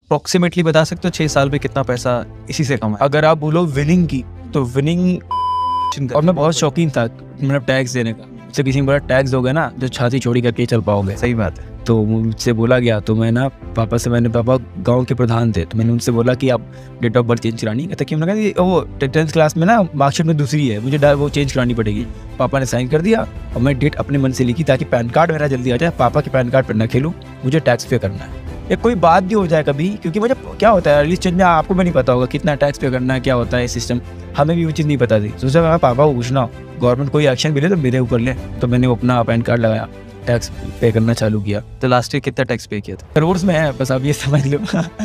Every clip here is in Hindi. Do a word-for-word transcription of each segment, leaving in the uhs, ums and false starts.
अप्रोक्सीमेटली बता सकते हो छह साल में कितना पैसा इसी से कमाया? अगर आप बोलो विनिंग की तो विनिंग, और मैं बहुत शौकीन था मतलब टैक्स देने का। तो किसी में बड़ा टैक्स हो गया ना जो छाती चौड़ी करके चल पाओगे। सही बात है। तो मुझसे बोला गया, तो मैं ना पापा से, मैंने पापा गांव के प्रधान थे, तो मैंने उनसे बोला कि आप डेट ऑफ बर्थ चेंज करानी है। कहता कि मैंने कहा वो टेंथ क्लास में ना मार्कशीट में दूसरी है, मुझे वो चेंज करानी पड़ेगी। पापा ने साइन कर दिया और मैं डेट अपने मन से लिखी ताकि पैन कार्ड मेरा जल्दी आ जाए। पापा के पैन कार्ड पर ना खेलूँ, मुझे टैक्स पे करना है। या कोई बात भी हो जाए कभी, क्योंकि मुझे क्या होता है अर्ली स्टेज में आपको भी नहीं पता होगा कितना टैक्स पे करना है, क्या होता है सिस्टम, हमें भी वो चीज़ नहीं पता थी। तो सोचा मैं पापा को पूछना, गवर्नमेंट कोई एक्शन भी ले तो मेरे ऊपर ले। तो मैंने अपना पैन कार्ड लगाया, टैक्स पे करना चालू किया। तो लास्ट ईयर कितना टैक्स पे किया था? करोड़ में है, बस आप ये समझ लो।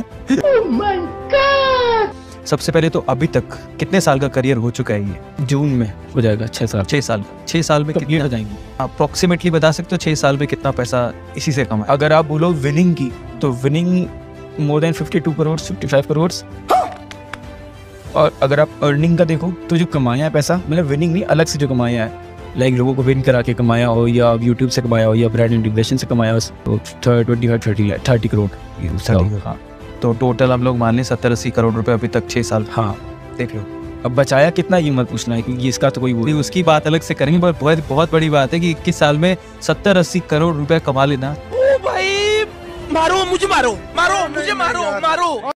सबसे पहले तो अभी तक कितने साल का करियर हो चुका है ये? जून में हो जाएगा छः साल। छः साल का छः साल में कंप्लीट हो जाएंगे। अप्रोक्सीमेटली बता सकते हो छः साल में कितना पैसा इसी से कमाया? अगर आप बोलो विनिंग की तो winning more than fifty two crore, fifty five crore. और अगर आप अर्निंग का देखो तो जो कमाया है पैसा, मतलब विनिंग नहीं, अलग से जो कमाया है, लाइक लोगों को विन करा के कमाया हो, या यूट्यूब से कमाया हो, या ब्रांड इंटीग्रेशन से कमाया हो, तो twenty five thirty thirty crore. हाँ, तो टोटल हम लोग मान लें सत्तर अस्सी करोड़ रुपए अभी तक छः साल। हाँ देख लो। अब बचाया कितना ये मत पूछना है, क्योंकि इसका तो कोई वो उसकी बात अलग से करेंगे, पर बहुत बहुत बड़ी बात है कि इक्कीस साल में सत्तर अस्सी करोड़ रुपए कमा लेना। ओ भाई, मारो मुझे, मारो मारो मुझे, मारो मारो।